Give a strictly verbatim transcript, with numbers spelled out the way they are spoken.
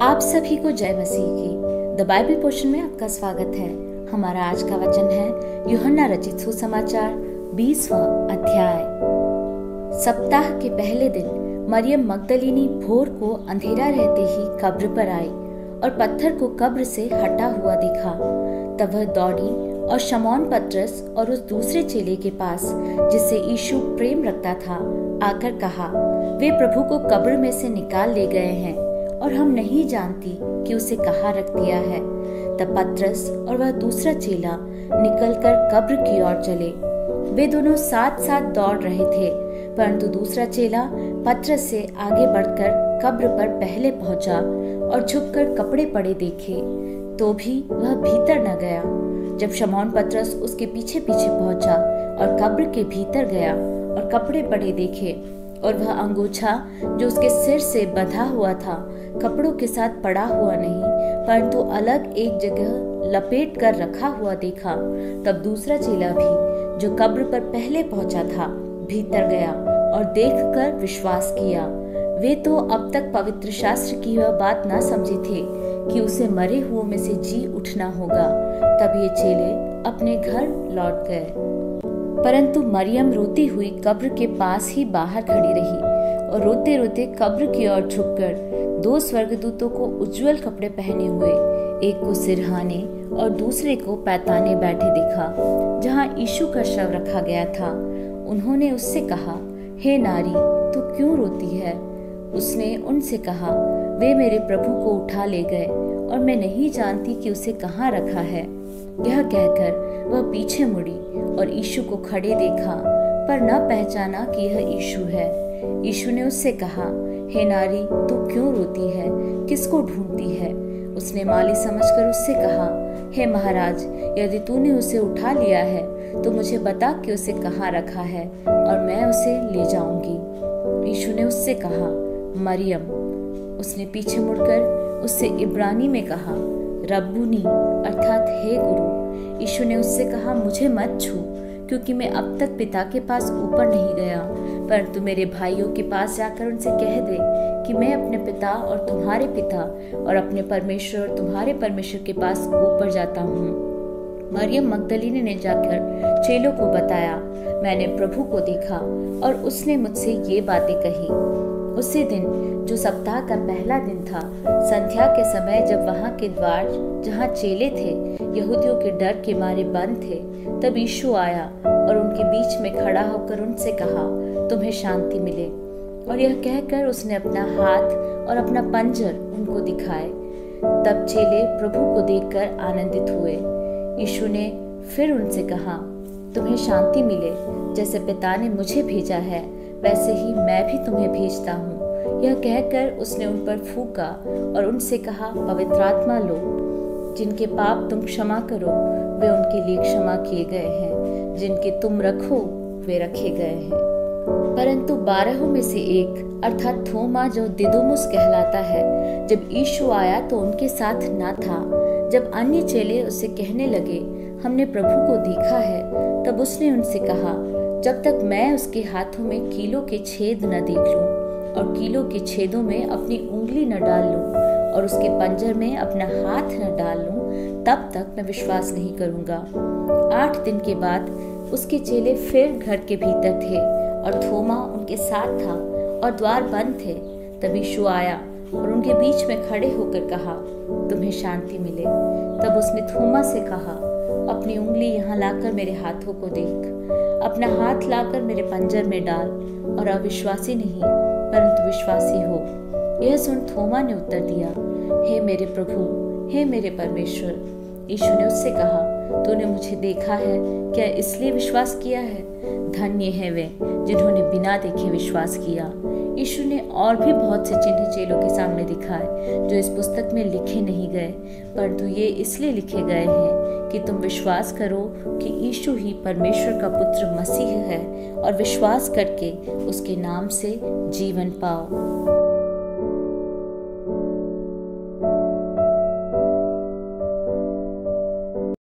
आप सभी को जय मसीह की द बाइबल पोर्शन में आपका स्वागत है। हमारा आज का वचन है यूहन्ना रचित सुसमाचार बीसवां अध्याय। सप्ताह के पहले दिन मरियम मगदलीनी भोर को अंधेरा रहते ही कब्र पर आई और पत्थर को कब्र से हटा हुआ देखा। तब वह दौड़ी और शमौन पतरस और उस दूसरे चेले के पास जिससे यीशु प्रेम रखता था आकर कहा, वे प्रभु को कब्र में से निकाल ले गए हैं और हम नहीं जानती कि उसे कहाँ रख दिया है। तब पतरस और वह दूसरा चेला निकलकर कब्र की ओर चले। वे दोनों साथ साथ दौड़ रहे थे, परंतु दूसरा चेला पतरस से आगे बढ़कर कब्र पर पहले पहुंचा और झुककर कपड़े पड़े देखे, तो भी वह भीतर न गया। जब शमौन पतरस उसके पीछे पीछे पहुंचा और कब्र के भीतर गया और कपड़े पड़े देखे, और वह अंगोछा जो उसके सिर से बंधा हुआ था कपड़ों के साथ पड़ा हुआ नहीं, परंतु अलग एक जगह लपेट कर रखा हुआ देखा, तब दूसरा चेला भी जो कब्र पर पहले पहुंचा था भीतर गया और देखकर विश्वास किया। वे तो अब तक पवित्र शास्त्र की वह बात ना समझे थे कि उसे मरे हुओं में से जी उठना होगा। तब ये चेले अपने घर लौट गए, परंतु मरियम रोती हुई कब्र के पास ही बाहर खड़ी रही और रोते रोते कब्र की ओर झुककर दो स्वर्गदूतों को उज्जवल कपड़े पहने हुए, एक को सिरहाने और दूसरे को पैताने बैठे देखा, जहाँ यीशु का शव रखा गया था। उन्होंने उससे कहा, हे नारी, तू क्यों रोती है? उसने उनसे कहा, वे मेरे प्रभु को उठा ले गए और मैं नहीं जानती कि उसे कहाँ रखा है। यह कहकर वह पीछे मुड़ी और यीशु को खड़े देखा, पर न पहचाना कि यह यीशु है। यीशु ने उससे कहा, हे नारी, तू क्यों रोती है? किसको ढूंढती है? उसने माली समझकर उससे कहा, हे महाराज, यदि तूने उसे उठा लिया है तो मुझे बता कि उसे कहाँ रखा है और मैं उसे ले जाऊंगी। यीशु ने उससे कहा, मरियम। उसने पीछे मुड़कर उससे इब्रानी में कहा, रब्बुनी, अर्थात हे गुरु। यीशु ने उससे कहा, मुझे मत छू, क्योंकि मैं अब तक पिता के पास ऊपर नहीं गया, परंतु मेरे भाइयों के पास जाकर उनसे कह दे कि मैं अपने पिता और तुम्हारे पिता और अपने परमेश्वर और तुम्हारे परमेश्वर के पास ऊपर जाता हूँ। मरियम मगदलीनी ने जाकर चेलों को बताया, मैंने प्रभु को देखा और उसने मुझसे ये बातें कही। उसी दिन जो सप्ताह का पहला दिन था, संध्या के समय, जब वहां के द्वार जहां चेले थे यहूदियों के डर के मारे बंद थे, तब यीशु आया और उनके बीच में खड़ा होकर उनसे कहा, तुम्हें शांति मिले। और यह कहकर उसने अपना हाथ और अपना पंजर उनको दिखाए। तब चेले प्रभु को देखकर आनंदित हुए। यीशु ने फिर उनसे कहा, तुम्हें शांति मिले। जैसे पिता ने मुझे भेजा है वैसे ही मैं भी तुम्हें भेजता हूँ। यह कहकर उसने उन पर फूंका और उनसे कहा, पवित्र आत्मा लो। जिनके पाप तुम क्षमा करो वे उनके लिए क्षमा किए गए हैं, जिनके तुम रखो वे रखे गए हैं। परंतु बारहों में से एक अर्थात थोमा, जो दिदुमुस कहलाता है, जब यीशु आया तो उनके साथ न था। जब अन्य चेले उससे कहने लगे, हमने प्रभु को देखा है, तब उसने उनसे कहा, जब तक मैं उसके हाथों में कीलों के छेद न देख लूं और कीलों के छेदों में अपनी उंगली न डाल लूं और उसके पंजर में अपना हाथ न डाल लूं, तब तक मैं विश्वास नहीं करूंगा। आठ दिन के बाद उसके चेले फिर घर के भीतर थे और थोमा उनके साथ था और द्वार बंद थे। तब यीशु आया और उनके बीच में खड़े होकर कहा, तुम्हें शांति मिले। तब उसने थोमा से कहा, अपनी उंगली यहाँ लाकर मेरे हाथों को देख, अपना हाथ लाकर मेरे पंजर में डाल और अविश्वासी नहीं परंतु विश्वासी हो। यह सुन थोमा ने उत्तर दिया, हे मेरे प्रभु, हे मेरे परमेश्वर। यीशु ने उससे कहा, तूने मुझे देखा है, क्या इसलिए विश्वास किया है? धन्य है वे जिन्होंने बिना देखे विश्वास किया। यीशु ने और भी बहुत से चिन्ह चेलों के सामने दिखाए जो इस पुस्तक में लिखे नहीं गए, परंतु ये इसलिए लिखे गए हैं कि तुम विश्वास करो कि यीशु ही परमेश्वर का पुत्र मसीह है और विश्वास करके उसके नाम से जीवन पाओ।